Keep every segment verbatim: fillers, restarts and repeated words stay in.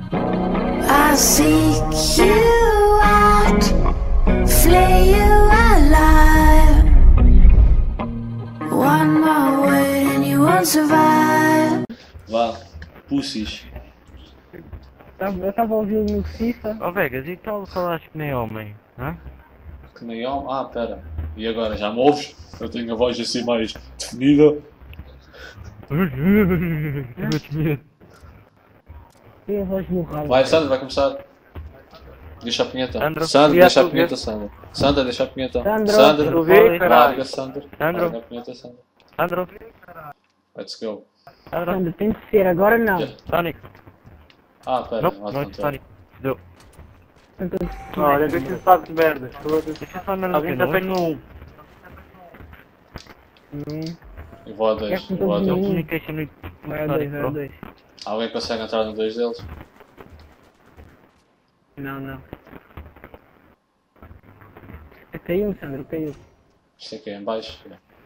I seek you out, flay you alive. One more word and you won't survive. Vá, pussies. Eu tava ouvindo no FIFA. Ó Vegas, e tal falaste que nem homem, hã? Que nem homem. Ah, pera. E agora, já me ouves? Eu tenho a voz assim mais definida. Tem a voz no rabo. Vai, Sandra, vai começar. Deixa a punheta. Sandra, Sandra, e deixa a tu punheta, vês? Sandra. Sandra, deixa a punheta. Sandra, Sandra, tu vê, caralho? larga, Sandra. Sandra. Larga a punheta, Sandra. Sandro, Let's go. Sandro, Sandro, tem que ser, agora não. Yeah. Sonic. Ah, pera, Não, não não, há de Sonic. Deu. Então, Olha, deixa eu falar de merda. Deixa só merda. Alguém já tem um. Hum, Eu vou a dois, É que eu vou a todos dois. um. Communication with vai a dois, vai a dois. Alguém consegue entrar no dois deles? Não, não. Caiu, Sandro, caiu. Isto aqui é em baixo.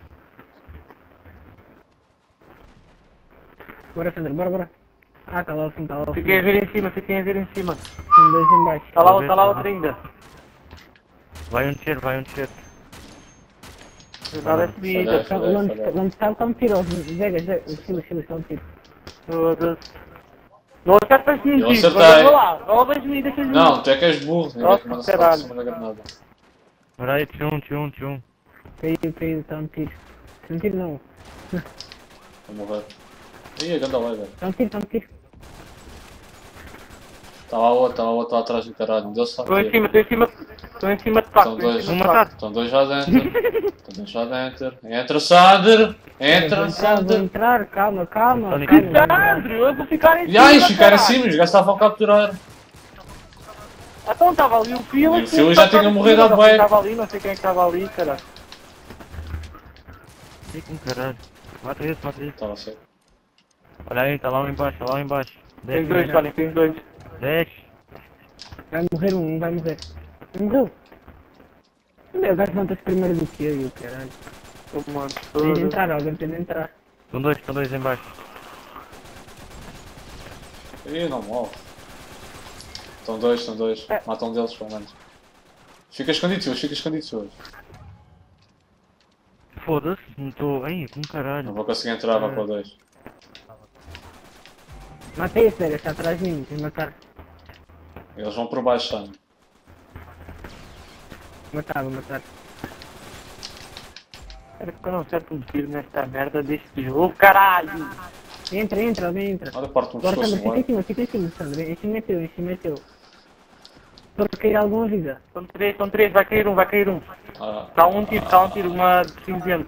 Bora, Sandro, bora, bora. Ah, tá lá o fundo, tá lá o fundo. Fiquem a ver em cima, fiquem a ver em cima. Tem dois em baixo. Tá lá, tá lá outro ainda. Vai um descer, vai um descer. Nada é subida. Falhei, falhei, Onde falhei. onde está o cão tiro? Vegas, Vegas, Silas, Silas, dá um tiro. Foda-se. Não acertas nenhum Eu tiro, acertei. vai lá. Roubas-me e deixas-me. Não, tu é que és burro. Ninguém Nossa, que manda se caralho. em cima da granada. Peraí, tchum, tchum, tchum. Caiu, caiu, está um tiro. Está um tiro não. Vou morrer. Ih, a ganda vai, velho. Está um tiro, está um tiro. Está lá outro, está lá outro lá atrás do caralho. Deu só Estou em tiro. cima, estou em cima. Estou em cima de Estão taco. dois, Vou matar. estão dois lá dentro. Estão dois lá dentro. Entra, Sander! Vou Entra, entrar, vou Sander! entrar, calma, calma. Sonic. calma, vou entrar. Sandro, eu vou ficar em E cima. aí, ficar caralho. acima, os gajos estavam a capturar. Então estava ali o Fila. E o Fila já tinha morrido há bué. Estava ali, não sei quem é que estava ali, caralho. Ih, com caralho. Mata esse, mata esse. Estava certo. Olha aí, tá lá um embaixo, tá lá um embaixo. Tem dois, Tony, tem dois. Desce. Vai morrer um, um vai morrer. Morreu. Meu, o gajo mata-se primeiro do que eu e o caralho. Oh, mano, Tem de foda-se. entrar, alguém tem de entrar. Estão dois, estão dois embaixo. Ih, não morre. Estão dois, estão dois. É. Mata um deles, pelo menos. Fica escondido, Silas, fica escondido, Silas. Foda-se, não estou. Ai, com Não caralho. vou conseguir entrar, vai para o dois. Matei esse, velho, está atrás de mim, tem de matar. Eles vão por baixo, Sano. Vou matar, vou matar. Era que eu não acerto um tiro nesta merda deste jogo, caralho! Entra, entra, alguém entra. Olha, parte-me o Agora, pescoço, Sandro, fica em cima, fica em cima, Sandro. Em cima é teu, em cima é teu. Estou a cair alguma vida. São três, são três, vai cair um, vai cair um. Ah, Está um tiro, está um tiro, uma de cinzento.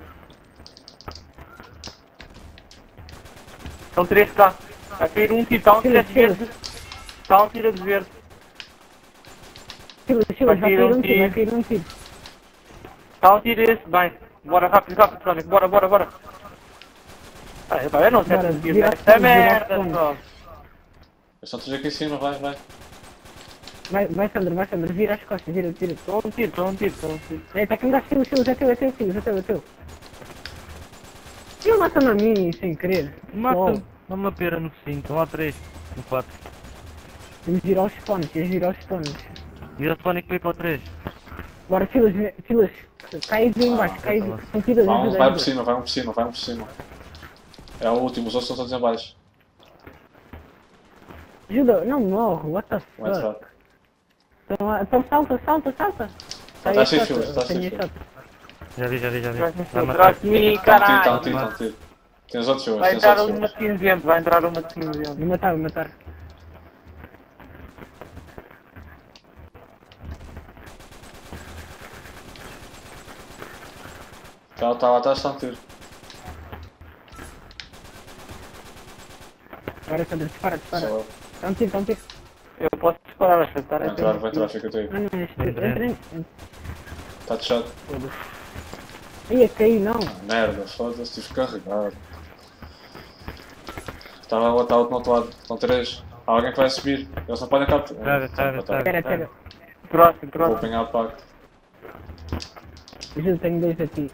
São três cá. Vai cair um tiro, está um tiro a de verde. Está um tiro a de verde. Silas, Silas, vai Vai cair cair um um tiro, vai tiro. cair um tiro. Está um tiro esse, bem. Bora rápido, rápido, Sonic, bora, bora, bora. Ah, eu eu não acerto Bora, um tiro vira nesta a fome, vira a merda, fome. só. eles estão todos aqui em cima, vai, vai. Vai, vai, Sandro, vai, Sandro, vira as costas, vira, vira. Só um tiro, só um tiro, só um tiro. É, está aqui um gajo, Silas, Silas, é teu, é teu, Silas, é teu, é teu. Ele mata-me a mim, sem querer. Mata. Lol. Dá uma pera no cinco, estão lá três. No quatro. Temos de ir aos spawns, tens de ir aos spawns. Vira Sonic para ir para o três. Bora, Silas, Silas, cai aí embaixo, cai aí, tá lá. são tiras, Vai, um- ajuda, vai por ajuda. cima, vai um por cima, vai um por cima. É o último, os outros estão todos em baixo. Ajuda, não morre, what the Vou entrar. fuck. Então, ah, então salta, salta, salta. Tá aí, sem shot, filas, tá tenho sem a filas. shot. Já vi, já vi, já vi. Vai me Vai matar. atrás de mim, Está um tiro, está um caralho. tiro, está um tiro. Tem os outros filhos, Vai tem os entrar outros uma filhos. de cinzento, vai entrar uma de cinzento. Vou matar, vou matar. Está tá lá atrás, está um tiro. Agora, Sandro, dispara, Só dispara. eu. Dá um tiro, dá um tiro. Eu posso disparar, acertar Vou é entrar, vou entrar, fica tu aí. Ah, não, este, entra, entra. Está de shot. Ia cair, não. Merda, foda-se, tive que carregar. Estava o outro no outro lado, estão três. Há alguém que vai subir, eles não podem capturar. Tá, tá, tá. Espera, espera. Próximo, Vou próximo. apanhar o pacto. Ajuda, tenho dois aqui.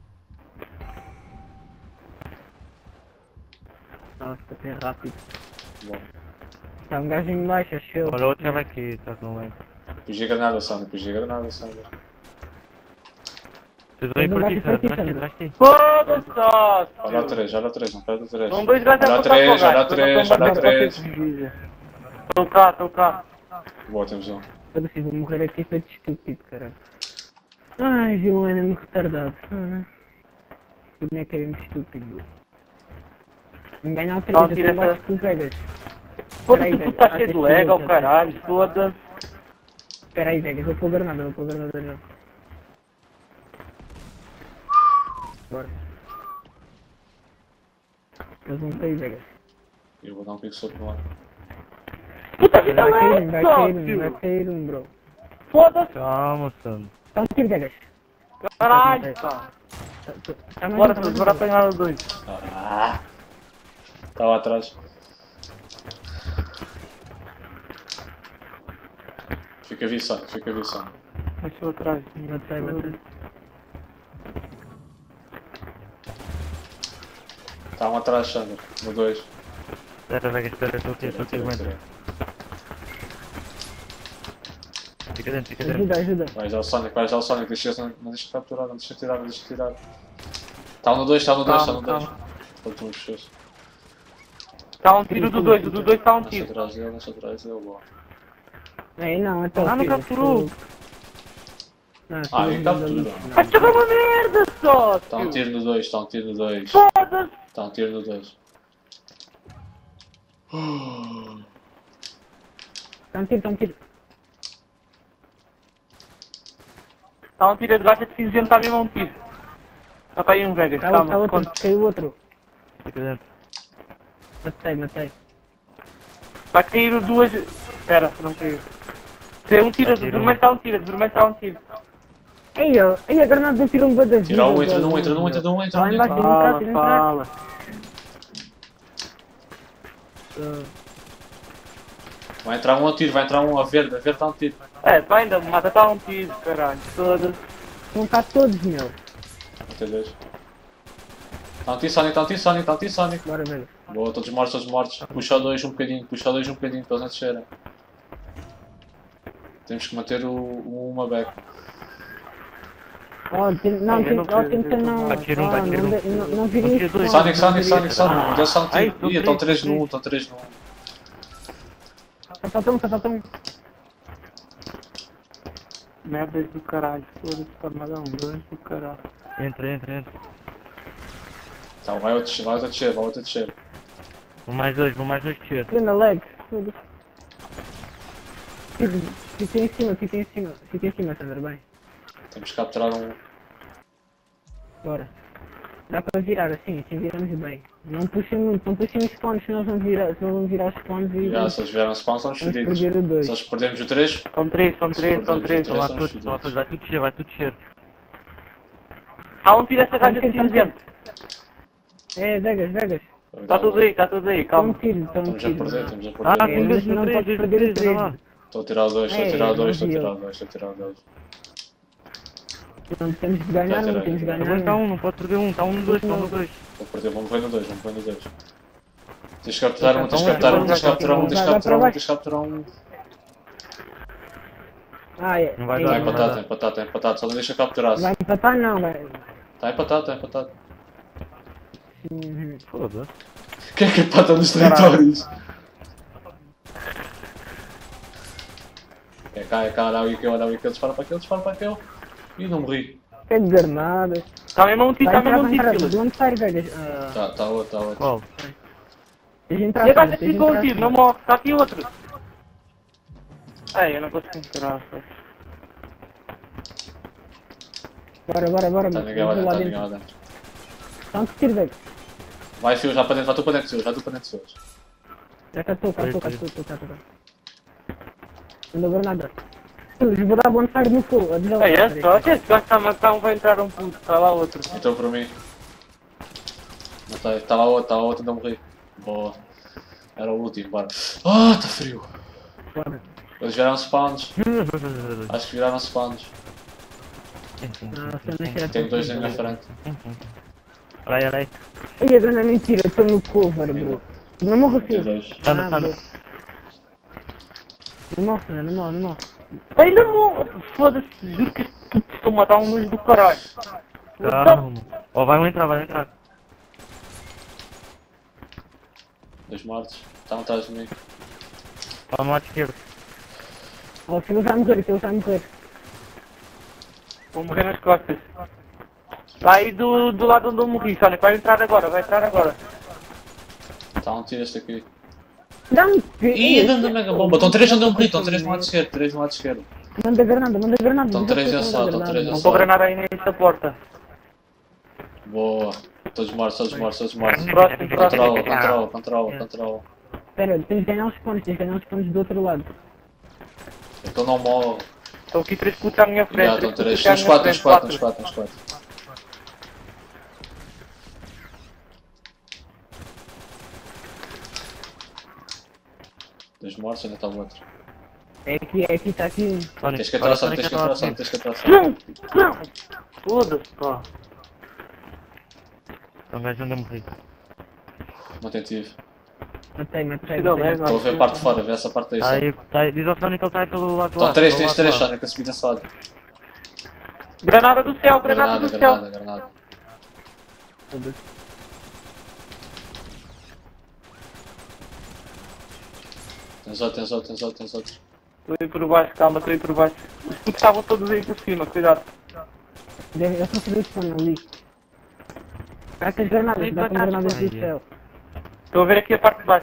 Nossa, até rápido. Bom. Está um gajo em baixo, acho eu. Olha outra ela aqui, tá com bem. Pigi granada, Sandra. Pigi granada, Sandra. Vocês vão ir por aqui, Vai aqui, Sandra. vai Vai aqui, aqui. Foda-se, só. Olha o três, olha o três, não perde o três. São dois gajos a Olha o apontar para o três, olha o gajo. três, olha o três. Estou cá, estou cá. Boa, temos um. Eu preciso morrer aqui feito estúpido, caralho. Ai, João é mesmo retardado. Ah. O boneco é mesmo estúpido. Me ganhar o Não, três, tira eu tô mais essa- com Vegas. Foda-se, tu Peraí, tá velho. cheio de Ah, lag, ó deixa eu ver, caralho. Foda-se. Espera aí, Vegas, eu vou pôr granada, eu vou pôr granada já. Bora. Eles vão cair, Vegas. Eu vou dar um pico sobre no ar. Puta vida, Vai cair um, vai cair um, vai sócio. cair um, bro. Foda-se, Calma, Sandra. Tá um tiro, Vegas. caralho, pá. Tá- tá- tá mais Bora, um, tá Sandro, mais bora um. apanhar os dois. Ah! Está lá atrás. Fica viçado, fica viçado. Deixa eu atrás. Batei, batei. Está um atrás, Sandra. No dois. Espera, Vega, espera, estou aqui, estou aqui, aguenta. Fica dentro, fica dentro. Ajuda, ajuda. Vai já o Sonic, vai já o Sonic. Deixa, não, não deixa capturar, não deixa tirar, não deixa tirar. Está no dois, está no dois, está no dois. Calma, Faltam os seus. Tá um tiro do dois, o do dois tá um Deixa tiro. atrás dele, deixa atrás dele. Boa. Aí não, é tão Ah, não capturou. Não, Ah, sim, nem não, captura. não. Vai jogar uma merda, Está um sócio. tiro no dois, está um tiro no dois. Foda-se. Está um tiro no dois. Tá um tiro, tá um tiro. Tá um tiro de gacha de cinzento, tá mesmo a um tiro. Tá para aí um Vegas, Tá outro, tá calma. outro, conta. caiu outro. Fica dentro. Matei, matei. Vai cair duas. Espera, não caiu. Se é um tiro, de Vai cair vermelho um. tá um tiro, de vermelho tá um tiro. Ei, ó, ei, a granada do tiro um bada vida. Tira um, entra num, velho. entra num, entra num, entra Lá num. embaixo, entra tem um num. prato, tem um prato. fala. Vai entrar um ao tiro, vai entrar um a verde, a verde está um tiro. É, tu ainda mata, tá um tiro, caralho. Foda-se. Vão cá todos, meu. Até dois. Está um tiro Sonic, está um tiro Sonic, está um tiro Sonic. Bora, velho. Boa, todos mortos, todos mortos. Puxa o dois um bocadinho, puxa o dois um bocadinho para eles não descerem. Temos que manter o, o uma back. Ó, tem- não, Ai, eu tem- não ó, sei, tenta eu não. Vai tirar um, ó, vai tirar não um. de- Não não Vai virem tirar dois. isso. Sonic, Sonic, Sonic, Sonic. Ah. Deu só um Ai, tiro. tô Ih, estão três, três no um, três. estão três no um. Só falta um, só falta um. Merda do caralho. Foda-se, pode mandar um dois do caralho. Entra, entra, entra. Então vai outro, vai outro descer, vai outro descer. Vou mais dois, vou mais dois tiros. Grande lag. Foda-se. Fica- Fica em cima, fica em cima. Fica em cima, Sandra, bem. Temos que capturar um. Bora. Dá para virar assim, assim viramos bem. Não puxem muito, não puxem os spawns, senão vão virar, senão vão virar os spawns e Já, se eles vieram spawn, estamos vamos fodidos. perder o Se dois. eles perdemos o três, São três, são três, são três. Estão lá Três todos, são estão lá todos. Vai tudo descer, vai tudo descer. Há um tiro essa gaja de cinzento. É, Vegas, Vegas. Tá tudo aí, tá tudo aí, Está um calma. tiro, está um Estamos a tiro. perder, estamos a Ah, perder. tem dois não no três, pode dois no perder três, o três. olha lá. Estou a tirar o dois, estou a É, tirar o dois, não estou a vi tirar eu. o dois, estou a tirar o dois. Não temos de ganhar, não temos de ganhar. Agora está não. um, não pode perder um, está um no dois, está um no dois. Vou perder, vamos morrer no dois, vamos morrer no dois. Tens de capturar um, tens de Então, capturar um, então, tens de capturar um, tens de vai, vai capturar um, para tens de capturar um. Ah, é. Não vai é, dar, Está não vai empatado, dar. está empatado, está empatado, só não deixa capturar. Vai empatar não, vai. Está empatado, está empatado. Uhum. Foda-se. Quem é que empata nos territórios? É cá, é cá, olha o Ikeu, olha o Ikeu, dispara para aquele, dispara para aquele. Ih, não morri. Quer dizer nada. Tá mesmo um tiro, Vai tá entrar, mesmo um vai tiro, entrar. De Silas. onde sai, Vegas? Ah, Tá, tá outro, tá outro. Qual? Deixa entrar, E a gaja Sandra, deixa ficou um entrar. tiro, não morre, tá aqui outro. Ai, eu não consigo entrar, só. Bora, bora, bora. Tá ninguém lá vamos dentro, lá tá dentro. ninguém lá dentro. Tá um tiro, Vegas. Vai, Fio, já para dentro, vai tu para dentro, Fio, já tu para dentro, Fio. Já cá estou, cá estou, cá Foi, estou, estou, cá estou. Não deu nada. Eu vou dar bonfire no fogo. a Ai, é desvela. só, esse gajo tá a matar um, vai entrar um puto, tá lá outro. Então para mim. Matei, está lá outro, está lá outro, não morri. Boa. Era o último, bora. Ah, está frio. Bora. Eles viraram spawns. Acho que viraram spawns. Não, se eu não chegar Tenho a dois na minha frente. Olha aí, olha aí. Ai, a grande mentira, estou no cover, bro. Não morre, Tem filho. dois. Tá no, Ah, tá no. boa. Não morre, Fernando, não morre, não morre. Ainda não. Foda-se, juro que tu te estou a matar um luz do caralho. Calma. Ó, vai um entrar, vai um entrar. Dois mortos. Estão atrás de mim. Ó, no lado esquerdo. Ó, o filho vai morrer, o filho vai morrer. Vou morrer nas costas. Tá aí do, do lado onde eu morri, Sonic. Vai entrar agora, vai entrar agora. Está um tiro este aqui. Não, Ih, dando a mega bomba. Estão três onde eu morri. Estão três no lado esquerdo. Três no lado esquerdo. Manda granada, manda granada. Estão três desse lado. Estão três Não desse vou lado. granar aí nessa porta. Boa. Todos mortos, todos mortos, todos mortos. Próximo, próximo. Controla, controla, controla, controla. Espera, tens de ganhar os pontos, tens de ganhar os pontos do outro lado. Então não morre. Estão aqui três putos à minha frente. Já estão três. putos à Uns minha quatro, uns frente, quatro, uns quatro, uns quatro. Dois mortos, ainda está o outro. É aqui, é aqui, está aqui. Sonic, Tens que olha, atração, Sonic tens que é atração, top. tens que atração. Não, não. Foda-se, pá. Então, gajo onde eu morri. Não tive. Matei, matei. Cidadão, matei. é, Estou a ver a parte de fora, vê essa parte aí. Tá só. aí, tá aí. Diz ao Sonic que ele tá aí pelo lado do Estão lado. três, pelo tens lado três, do lado. Sonic, a subir nesse lado. Granada do céu, granada Granada, do céu. granada, granada. Tens outro, tens outro, tens outro, tens outro. Estou aí por baixo, calma, estou aí por baixo. Os putos estavam todos aí por cima, cuidado. Eu só sabia que estão ali. Dá com as granadas, dá com as granadas do céu. Estou a ver aqui a parte de baixo.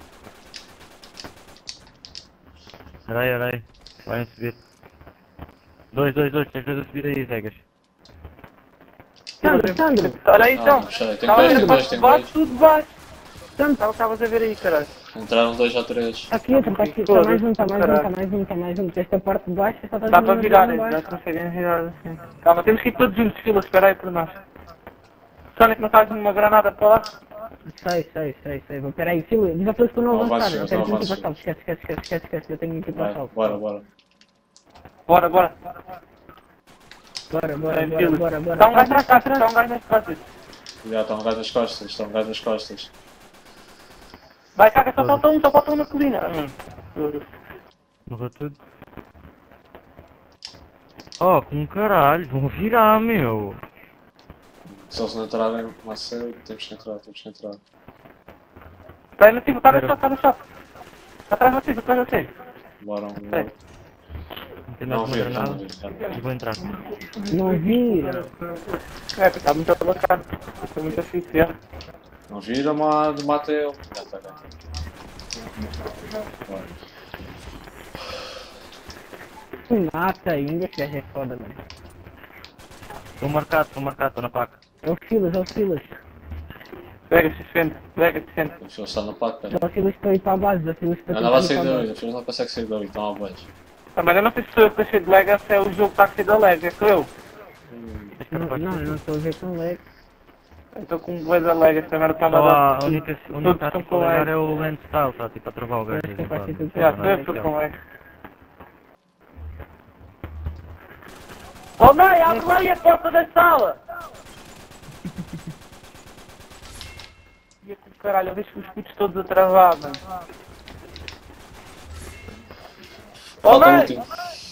Espera aí, espera aí. Vai subir. Dois, dois, dois. Tens dois a subir aí, Vegas. Sandro, Sandro, Olha aí Ah, então. puxei. Tem Estava dois, a tem ver a dois, parte tem de baixo, dois. tudo de baixo. Sandro. Estavas a ver aí, caralho. Entraram dois ou três. Está aqui outro, está aqui, está mais um, está mais um, está mais um, está mais um. Esta parte de baixo só está Dá para virar, eles já conseguem virar assim. Calma, temos que ir todos juntos, fila, espera aí por nós. Sonic, não estás numa granada para lá? Sei, sei, sei, sei. Vou- Peraí, filho, diz a todos que eu não Não avançar. avances, Eu tenho não que ir para avances. salto. Esquece, esquece, esquece, esquece, esquece. Eu tenho que ir para Vai, salto. bora, bora. Bora, bora. Bora, bora, Em bora, fila. bora, bora. Está um gajo nas costas, está um gajo nas costas. Já estão um gajo nas costas, estão um gajo nas costas. Vai, caga, só falta um, só falta um na colina. Hum. Morreu tudo. Oh, com caralho. Vão virar, meu. Se eles não entrarem mais cedo, temos que entrar, temos que entrar. Está aí no cima, está no shot, está no shot. Está atrás de vocês, atrás de vocês. Bora, bora. Não tem mais Não uma vi, já granada. não vi. já não vi. E vou entrar. Não vira. É, está muito alocado. Está muito fixe, é. Não vira, mas mata ele. Já está cá. Bora. Mata ainda, que gajo é foda, mano. Estou marcado, estou marcado, estou na placa. É o Silas, é o Silas. Pega, se sente, pega, se sente. O filho está na placa. É o Silas para ir para a base, é o Silas para Eu ir não para vai sair a dali, base. o filho não consegue sair dali, estão à voz. Ah, mas eu não sei se sou eu que estou cheio de lag ou se é o jogo que está cheio de lag, é sou eu. Não, não, eu não estou a ver com lag. Eu estou com um bué de lag, esta merda está a Só dar. a única, a Todos única estão tática com agora lag. é o land style, está tipo a travar o gajo. Acho que é de vez em fácil quando. de Já, Não, sou não, eu que estou com lag. Oh, Oh mãe, abre aí a porta da sala! E aqui, caralho, eu vejo os putos todos a travar, mano. Oh Falta o mãe! último.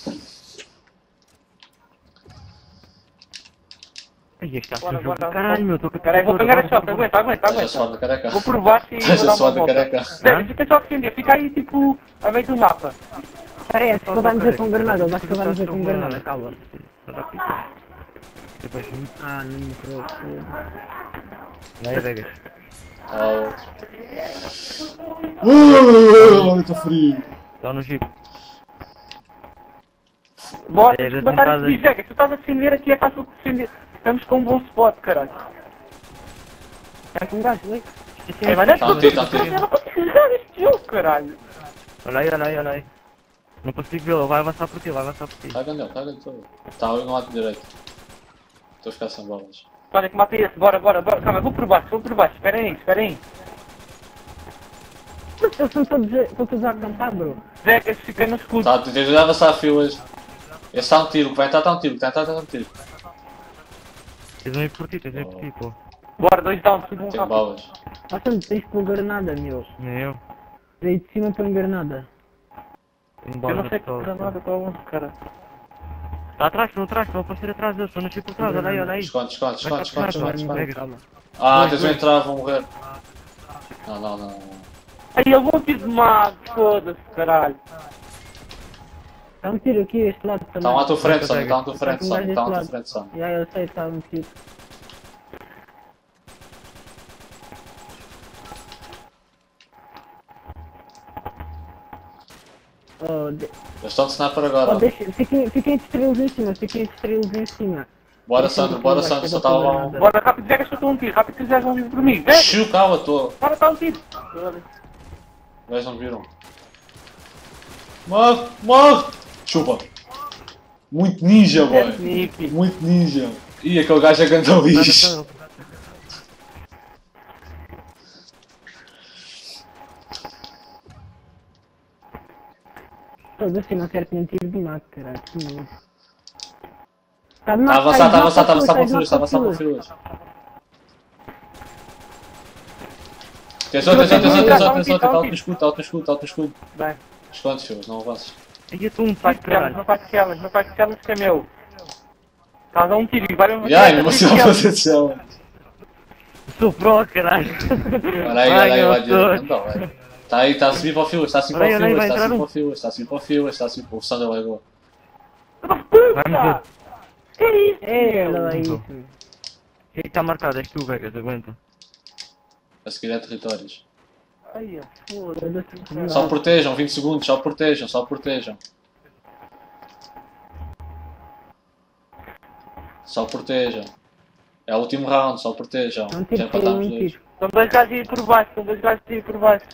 Ai, este está a Bora, ser jogo bora, do caralho, meu. Estou com a Peraí, vou pegar a shot, aguenta, aguenta, Estás a suar aguenta. da careca. Vou por baixo e Estás vou a dar suar uma da volta. careca. Deve, fica só defender, fica aí tipo, a meio do mapa. Espera aí, acho que ele vai dizer com granada, ele acho que ele vai dizer com granada, calma. Ah, não me preocupo. Vai, Vegas. Há outro. Uh, Estou frio. Estão no jeep. Bora, É, temos que já matar tentadas. esse Vega, tu estás a defender aqui, é fácil de defender. Estamos com um bom spot, caralho. Está com gajo, ali. É, mas não é Tá a tirar, tá a tirar. eu não consigo jogar este jogo, caralho. Olha aí, olha aí, olha aí. Não consigo vê-lo, vai avançar por ti, vai avançar por ti. Caga nele, caga nele todo. Está ali no lado direito. Estou a ficar sem bolas. Olha que matei esse, bora, bora, bora. Calma, vou por baixo, vou por baixo, espera aí, espera aí. Eles estão todos, a- estão todos a acampar, bro. Vega, fica no escudo. Tá, tens de avançar filas. Esse está um tiro, vai entrar, está um tiro, vai entrar, está um tiro. Tens um ir por ti, tens um ir por ti, pô. Bora, dois downs, tudo um Tem rápido. balas. Nossa, não tens pôr granada, meu. Nem eu. Daí de cima põe granada. Tenho Eu bola não de sei que pistola. granada tá onde, cara. Tá atrás, estão atrás, estão a aparecer atrás deles, estão nascer por trás, olha aí, olha aí. Esconde, esconde, esconde, esconde, esconde, esconde. Pega. Calma. Ah, Dois, tens um dois. entrar, vão morrer. Não, não, não. não. Aí eu vou ter de mago, foda-se, caralho. Está um tiro aqui, este lado também. Estão à tua frente, Não Sónia, consegue. estão à tua frente, Sónia, estão à tua frente, Sónia. Já, eu sei, está um tiro. Oh, de... Eles estão de sniper oh, agora. deixa... fiquem, fiquem de estrelas em cima, fiquem de estrelas em cima. Bora, Sandro, bora, Sandro, só estava lá um. Bora, rápido, Vegas, que eu estou um tiro. Rápido, que Vegas vão vir por mim. Vegas, Xiu, calma, estou. bora, está um tiro. Eles não viram. Morre, morre! Chupa. Muito ninja, boy. Nick. Muito ninja. Ih, aquele gajo é grande lixo. Todos assim, não quero ter um tiro de mato, caralho. Que nojo. Está de Está a mato, avançar, está a avançar, está a de avançar para mato, filas, está a avançar para de filas. Atenção, atenção, atenção, atenção, atenção, está alto no escudo, está alto no escudo, está alto no escudo. Bem, Esconde, filas, não avances. Aí eu estou um não faz tiro, quelas, caralho. não faz quelas, não faz quelas que é meu. Estás a dar um tiro e vai E ai, não se vai fazer de céu. Sou pro, caralho. Olha aí, olha aí, Ai, olha eu aí. Não, é. Está aí, está a subir para o filas, está a subir para o Olha aí, filas, vai está a entrar subir um. para o filas, está a subir para o filas, está a subir para o Sandro largou. Vamos ver. Que isso? É, meu? olha lá isso. Quem é que está marcado? És tu, Vegas, aguenta. A seguir é territórios. Ai, foda-se. Foda-se. Só protejam, vinte segundos, só protejam, só protejam. Só protejam. É o último round, só protejam. Não Já tiro, empatamos um dois. tiro. São dois gajos aí por baixo, são dois gajos aí por baixo.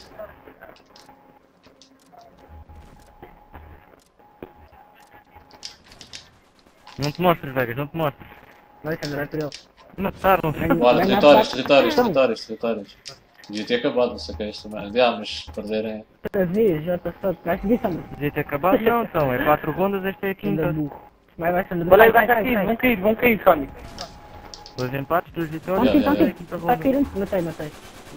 Não te mostres, Vegas, não te mostres. Vai, Sandra, vai por ele. Mataram-se. Bora, Ganhar territórios, quatro. territórios, Então. territórios, territórios. Devia ter acabado, não sei o que é isto também. Ah, mas perderem. Outra vez, já está só. Vai seguir, Sandra. Devia ter acabado, não, então. É quatro rondas, esta é a Ainda quinta. burro. Vai, vai, Sandra. Olha aí, vai, vai vai, cair, vai. vão cair, vão cair, Sonic. Dois empates, duas Um vitórias. tiro, um Yeah, tiro. quinta Está ronda. a cair um. Matei, matei.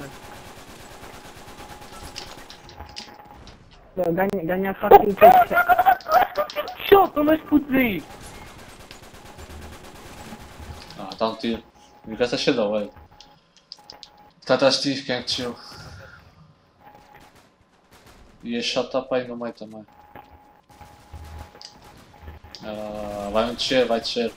Ganha, ganha fácil o peito. Show, estão dois putos aí. Ah, está um tiro. Me essa cheia da velho. Está atrás de ti, quem é que desceu? E a shot está para aí no meio também. Ah, vai um descer, vai descer.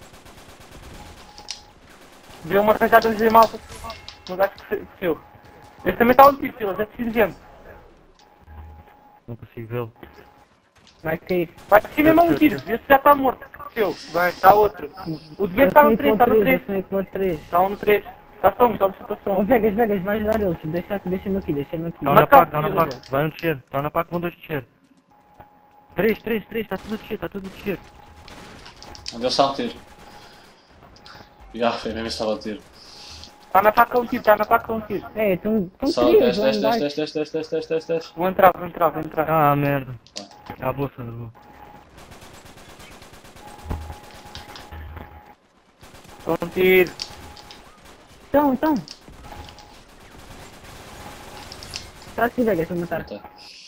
Deu uma rajada de malta. No gajo que desceu. Esse também está um tiro, Silas, é preciso gente. Não consigo vê-lo. Vai cair. Vai descer mesmo a um tiro, esse já está morto. Desceu, vai, está outro. O de está no três, está no três. três. Está um no três. Está só um, está no Ô situação. Vegas, Vegas, vai ajudar eles. Deixa- Deixa-me aqui, deixa-me aqui. Estão na Marcado, PAC, estão na Silas. PAC. Vai um descer. Estão na PAC, vão dois descer. Três, três, três. Está tudo a descer, está tudo a descer. Onde ele está um tiro? Já, foi mesmo estava a tiro. Está na faca um tiro, está na faca um tiro. É, estão Só três, desce, vão desce, dar. desce, desce, desce, desce, desce, desce, desce. Vou entrar, vou entrar, vou entrar. Ah, merda. Ah, boa, Sandro, boa. Estou um tiro. Então, então. Está aqui, Vegas, vou matar. Matei.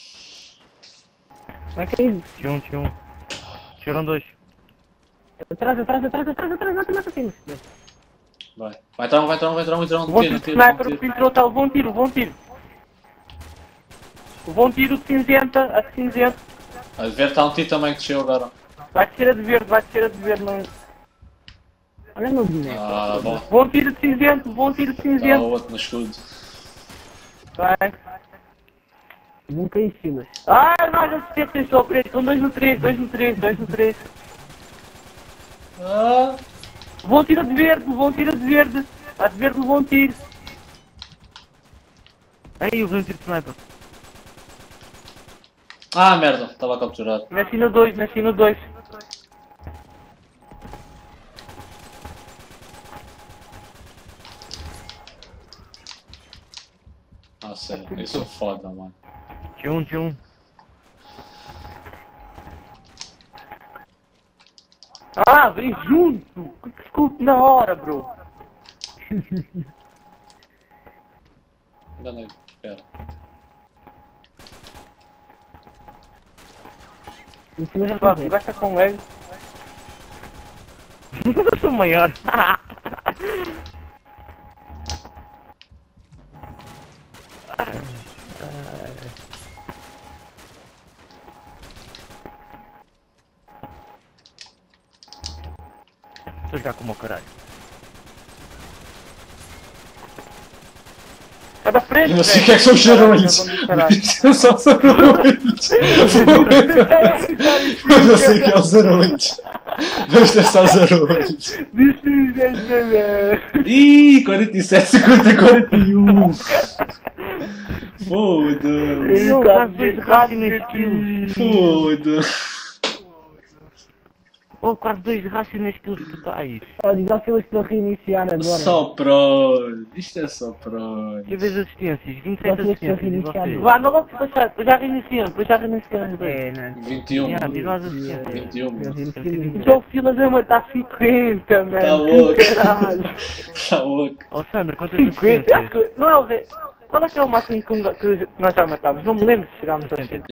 Vai cair. Tinha um, tinha um. Tiraram dois. Atrás, atrás, atrás, atrás, atrás, mata, mata, filho. Vai. Vai entrar um, vai entrar um, vai entrar um, vai entrar um. Vou Tiro, tiro, tiro, sniper, o tiro. que entrou, está, levou um tiro, levou um tiro. Levou um tiro de cinzenta, a de cinzenta. A ver, está um tiro também que desceu agora. Vai descer a de verde, vai descer a de verde. Não... Olha o meu boneco. Ah, bom. Levou um tiro de cinzento, levou um tiro de Está o cinzento. outro no escudo. Vai. Vão cair filas. Ai, mais assistências só preto. São dois no três, dois no três, dois no três. Ah! Levou um tiro de verde, levou um tiro de verde. A de verde levou um tiro. Aí, eu vi um tiro de sniper. Ah, merda, estava capturado. Nasci no dois, nasci no dois. Ah, sério, isso é foda, mano. Tinha um, tinha um. Ah, vem junto. Que escuto na hora, bro. Enganei. Espera. Em cima já Pá, foi. vai estar com ele. Eu sou maior. Estou já como o caralho. Sai da frente, Eu não sei o velho. que é que são os zarolhos. Caralho. Isto é só zarolhos. Eu não sei o que é os zarolhos. Mas é só zarolhos. Ih, quarenta e sete, cinquenta, quarenta e um. Foda-se. Eu quase dois racionais kills. Foda-se. Oh, quase dois racionais kills totais. Olha, já sei que vou reiniciar agora. Só prós. Isto é só prós. Que vez assistências? vinte e sete Vocês estão assistências. E reiniciados. vocês? Vá, não vamos deixar, depois já reiniciamos, depois já reiniciamos. É, né? vinte e um. Yeah, vi nós assistências. vinte e um. Eu vi no filme. Então o Filas vai matar cinquenta, mano. Tá louco. Caralho. Tá louco. Oh, Sandra, quantas cinquenta? assistências? Não é o rei. Qual é que é o máximo que que nós já matámos? Não me lembro se chegámos a cem.